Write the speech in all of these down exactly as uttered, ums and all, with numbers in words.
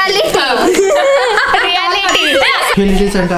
Reality reality reality Santa.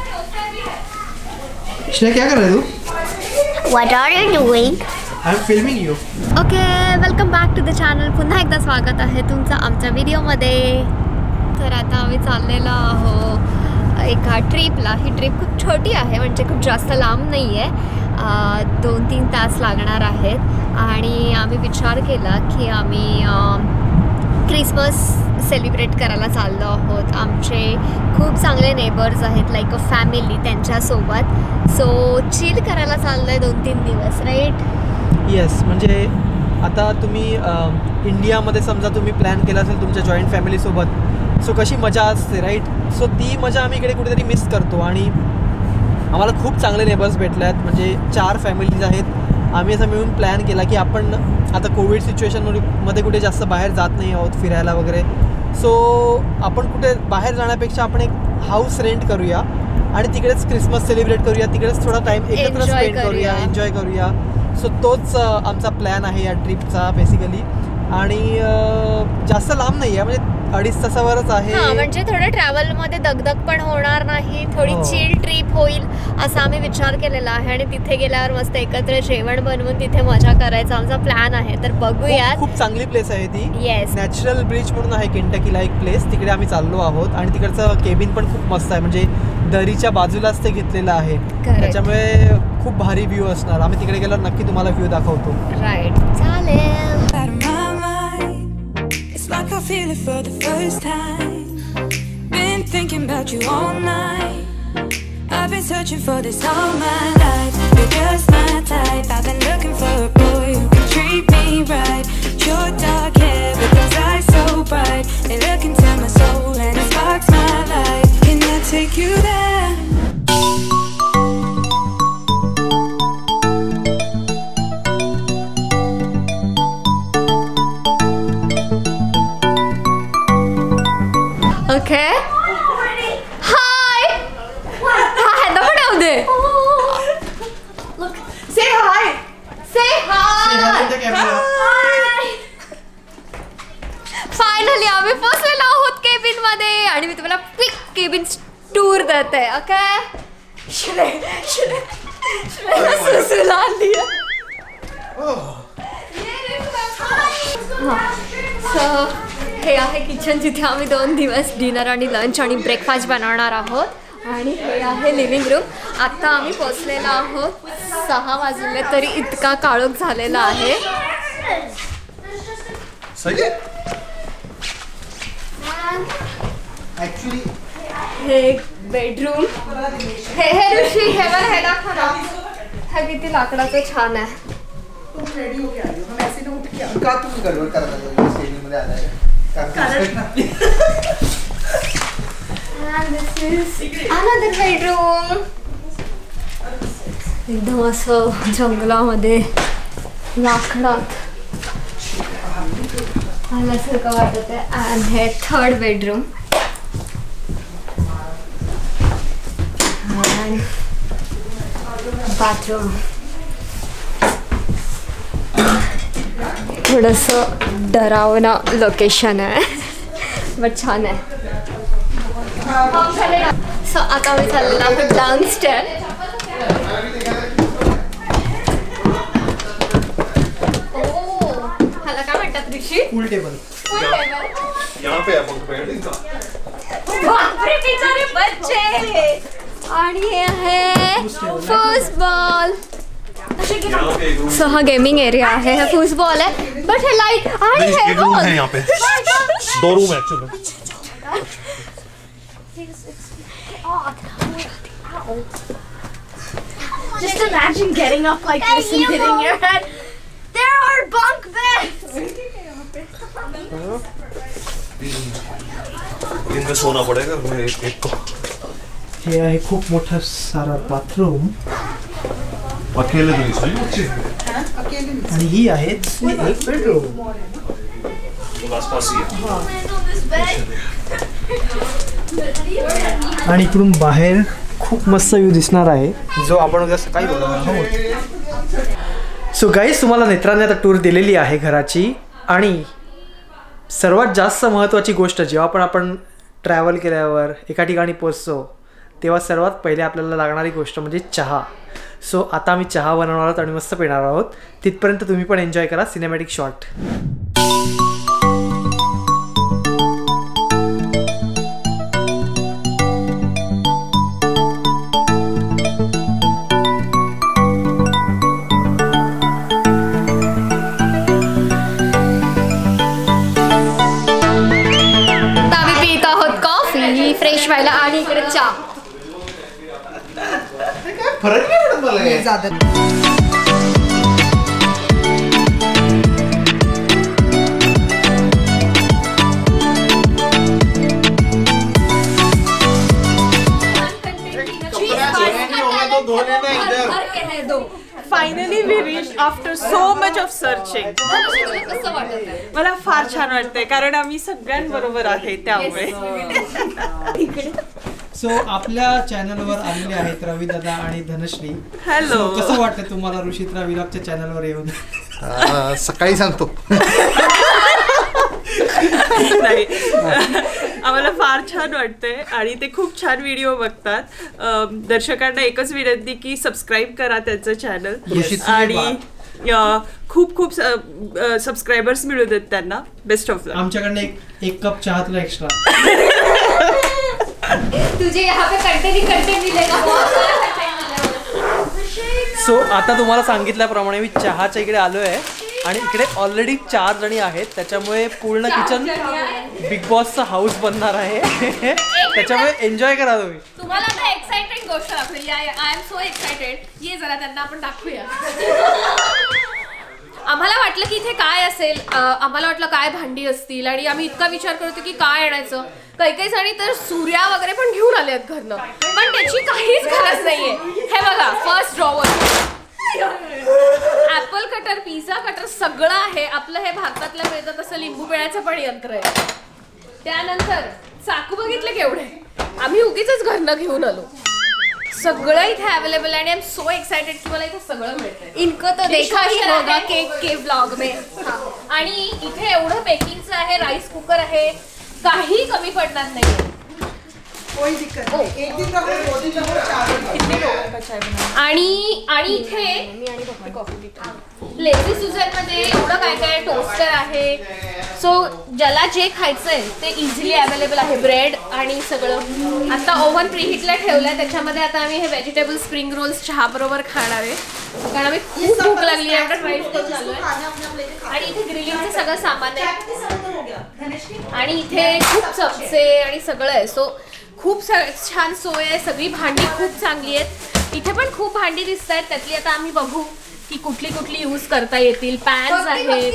Shreya क्या कर रहा है तू? What are you doing? I'm filming you. Okay, welcome back to the channel. पुन्हा एकदा स्वागत आहे तुमचं आमच्या व्हिडिओमध्ये. तर आता आम्ही चाललेलो आहोत एका ट्रिपला. ही ट्रिप खूप छोटी आहे, म्हणजे खूप जास्त लांब नाही आहे. दोन तीन तास लागणार आहेत आणि आम्ही विचार केला की आम्ही क्रिसमस सेलिब्रेट करायला चाललो आहोत. आमचे खूप चांगले नेबर्स आहेत, लाईक अ फॅमिली, त्यांच्यासोबत. सो चिल करायला चाललो आहे दोन तीन दिवस, राईट? येस, म्हणजे आता तुम्ही इंडियामध्ये समजा तुम्ही प्लॅन केला असेल तुमच्या जॉईंट फॅमिलीसोबत, सो कशी मजा असते, राईट? सो ती मजा आम्ही इकडे कुठेतरी मिस करतो. आणि आम्हाला खूप चांगले नेबर्स भेटले आहेत, म्हणजे चार फॅमिलीज आहेत. आम्ही असं मिळून प्लॅन केला की आपण आता कोविड सिच्युएशनमध्ये कुठे जास्त बाहेर जात नाही आहोत फिरायला वगैरे. सो आपण कुठे बाहेर जाण्यापेक्षा आपण एक हाऊस रेंट करूया आणि तिकडेच क्रिसमस सेलिब्रेट करूया, तिकडेच थोडा टाईम एकत्र स्पेंड करूया, एन्जॉय करूया. सो तोच आमचा प्लॅन आहे या ट्रिपचा बेसिकली. आणि जास्त लांब नाही आहे, म्हणजे अडीच तासावरच आहे. म्हणजे थोडं ट्रॅव्हलमध्ये दगदग पण होणार नाही, थोडी चिल ट्रिप होईल असा आम्ही विचार केलेला आहे. आणि तिथे गेल्यावर मस्त एकत्र जेवण बनवून तिथे मजा करायचा आमचा प्लॅन आहे. तर बघूया. खूप चांगली प्लेस आहे ती. येस, नॅचरल ब्रिज म्हणून आहे केंटकीला एक प्लेस, तिकडे आम्ही चाललो आहोत. आणि तिकडचं केबिन पण खूप मस्त आहे, म्हणजे दरीच्या बाजूलाच ते घेतलेलं आहे, त्याच्यामुळे खूप भारी व्ह्यू असणार. आम्ही तिकडे गेल्यावर नक्की तुम्हाला व्ह्यू दाखवतो. राईट, चालेल. Like I feel it for the first time. Been thinking about you all night. I've been searching for this all my life. You're just my type. I've been looking for a boy who can treat me right. Your dark hair with those eyes so bright. They look into my soul and it sparks my life. Can I take you there? Okay. Hi. Hi. Don't know this. Look, say hi. Say hi. Say hi to the camera. Hi. Finally, आम्ही पोहोचलेलो आहोत cabin मध्ये आणि मी तुम्हाला quick cabin tour देते. Okay. श्रे श्रे श्रे सुसुला आली आहे. सो हे आहे किचन, जिथे आम्ही दोन दिवस डिनर आणि लंच आणि ब्रेकफास्ट बनवणार आहोत. आणि हे आहे लिव्हिंग रूम. आत्ता आम्ही पोचलेलो आहोत, सहा वाजले तरी इतका काळोख झालेला आहे. ऍक्च्युली हे बेडरूम, हे हे ऋषी हे बघ, हे दाखव ना, हे किती लाकडाचं छान आहे. And this is another bedroom. एकदम असं जंगलामध्ये लाकडात आल्यासारखं वाटत आहे. आणि हे थर्ड बेडरूम. आणि बाथरूम थोडंसं डरावना लोकेशन आहे, बट छान आहे. सो आता मी चाललेलो आहोत डाऊनस्टेअर. ओ, ह्याला काय म्हणतात ऋषी? पूल टेबल. पूल टेबल. यहाँ पे आप बैठेंगे का? बापरे, बिचारे बच्चे. आणि हे आहे फुटबॉल. सो हा गेमिंग एरिया आहे, हे फुटबॉल आहे, बट हे लाईट आणि हे एक रूम है यहाँ पे, दो रूम है actually. Just imagine getting up like this and hitting your head. There are bunk beds. दिन में सोना पड़ेगा मैं एक को. हे आहे खूप मोठा सारा बाथरूम. अकेले नहीं सही बच्चे. आणि ही आहे एक बेडरूम. आसपास ही है. आणि इकडून बाहेर खूप मस्त व्ह्यू दिसणार आहे, जो आपण उद्या सकाळी बघणार आहोत. सो गाईज, तुम्हाला नेत्राने आता टूर दिलेली आहे घराची. आणि सर्वात जास्त महत्त्वाची गोष्ट जेव्हा पण आपण ट्रॅव्हल केल्यावर एका ठिकाणी पोचतो तेव्हा सर्वात पहिले आपल्याला लागणारी गोष्ट म्हणजे चहा. सो आता आम्ही चहा बनवणार आहोत आणि मस्त पिणार आहोत. तिथपर्यंत तुम्ही पण एन्जॉय करा सिनेमॅटिक शॉट. फ्रेश व्हायला आणि इकडे चहा. फरक नाही पडत मला. Finally we reached after so much of searching. मला फार छान वाटतंय कारण आम्ही सगळ्यांबरोबर आहे त्यामुळे. सो आपल्या चॅनलवर आलेले आहेत रवी दादा आणि धनश्री. हॅलो. कसं वाटतं तुम्हाला ऋषित्रा विलापच्या चॅनलवर येऊन? सकाळी सांगतो. नाही आम्हाला फार छान वाटतंय आणि ते खूप छान व्हिडिओ बघतात. दर्शकांना एकच विनंती की सबस्क्राईब करा त्यांचं चॅनल आणि खूप खूप सबस्क्रायबर्स मिळू देत त्यांना. Best of luck. आमच्याकडनं एक एक कप चहा तुला एक्स्ट्रा. तुझे यहाँ पे कंटेंट कंटेंट मिलेगा. सो आता तुम्हाला सांगितल्याप्रमाणे मी चहाच्या इकडे आलो आहे आणि इकडे ऑलरेडी चार जणी आहेत. त्याच्यामुळे पूर्ण किचन बिग बॉसचा हाऊस बनणार आहे. त्याच्यामुळे एन्जॉय करा तुम्ही. तुम्हाला आता एक्साइटेड गोष्ट दाखवली. I am so excited. ये जरा त्यांना आपण दाखवूया. आम्हाला वाटलं की इथे काय असेल. आम्हाला वाटलं काय भांडी असतील आणि आम्ही इतका विचार करतो की काय आणायचं. काही काही जणी तर सूर्या वगैरे पण घेऊन आले आहेत घरनं पण त्याची काहीच गरज नाहीये. हे बघा first drawer, apple cutter, pizza cutter सगळं आहे. आपलं हे भारतातलं मिळतं तसं लिंबू पिळायचं पण यंत्र आहे. त्यानंतर चाकू बघितले केवढे. आम्ही उगीच घरनं घेऊन आलो. सगळं इथे अवेलेबल आहे आणि आय एम सो एक्साइटेड की मला इथे सगळं मिळतंय. इनको तो देखा ही होगा केक के ब्लॉग में. आणि इथे एवढं बेकिंगचं आहे, राईस कुकर आहे, काही कमी पडणार नाही. आणि आणि इथे लेझी सुझन मध्ये एवढं काय काय टोस्टर आहे. सो ज्याला जे खायचंय ते इझिली अवेलेबल आहे. ब्रेड आणि सगळं. आता ओव्हन प्रीहीटला ठेवलंय. त्याच्यामध्ये आता आम्ही हे व्हेजिटेबल स्प्रिंग रोल्स चहा बरोबर खाणार आहे कारण आम्ही खूप भूक लागली आहे. एवढं ट्राय करून चाललोय. आणि इथे ग्रिलिंगचं सगळं सामान आहे आणि इथे खूप चमचे आणि सगळं आहे. सो खूप छान सोय आहे. सगळी भांडी खूप चांगली आहेत. इथे पण खूप भांडी दिसत आहेत. त्यातली आता आम्ही बघू की कुठली कुठली यूज करता येतील. पॅन्स आहेत.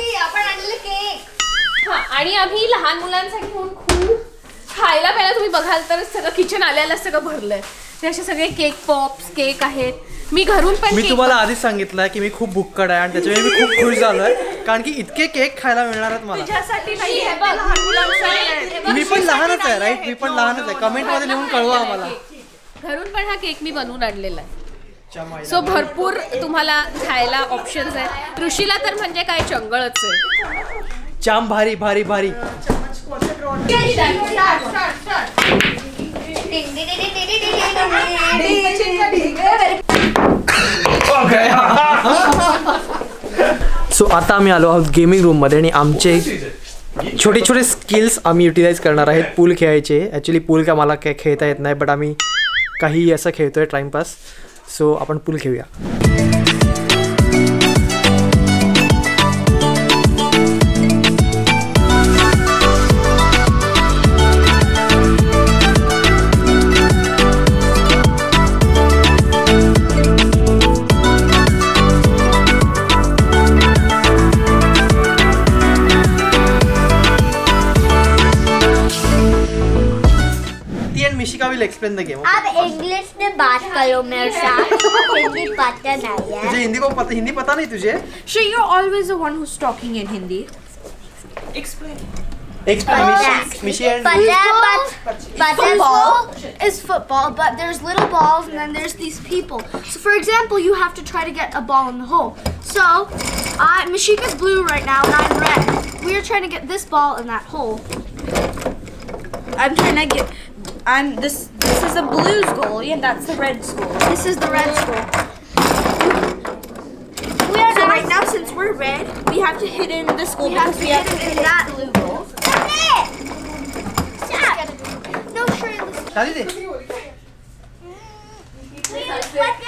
हा आणि आम्ही लहान मुलांसाठी म्हणून खूप खायला प्यायला तुम्ही बघाल तर सगळं किचन आल्याला सगळं भरलंय. ते असे सगळे केक पॉप्स केक आहेत. मी घरून पण मी तुम्हाला आधीच सांगितलं की मी खूप भुक्कड आहे आणि त्याच्यामुळे मी खूप खुश झालोय कारण की इतके केक खायला मिळणार आहेत मला. मी पण लहानच आहे राईट. मी पण लहानच आहे. कमेंट मध्ये लिहून कळवा आम्हाला. घरून पण हा केक मी बनवून आणलेला आहे. सो भरपूर तुम्हाला खायला ऑप्शन्स आहेत. ऋषीला तर म्हणजे काय चंगळच आहे. जाम भारी भारी भारी. सो आता आम्ही आलो आहोत गेमिंग रूम मध्ये आणि आमचे छोटे छोटे स्किल्स आम्ही युटिलाइज करणार आहेत पूल खेळायचे. ॲक्च्युली पूल का मला काय खेळता येत नाही बट आम्ही काही असं खेळतोय टाइमपास. सो आपण पूल खेळूया. Mishika will explain the game. आप इंग्लिश में बात करो मेरे साथ. हिंदी पता नहीं है. तुझे हिंदी को पता हिंदी पता नहीं तुझे? So you're always the one who's talking in Hindi. Explain. Explain. Mishi, Mishi and But, but, but football is football, but there's little balls and then there's these people. So for example, you have to try to get a ball in the hole. So I Mashika's blue right now, and I'm red. We are trying to get this ball in that hole. I'm trying to get. I'm this. This is a blue's goal, and that's the red's goal. This is the red goal. We are so right now, since we're red, we have to hit in this goal We have because to we have hit to it hit in that that. blue goal. Stop it! Stop! No, Shirley, listen. चाली दे. Please let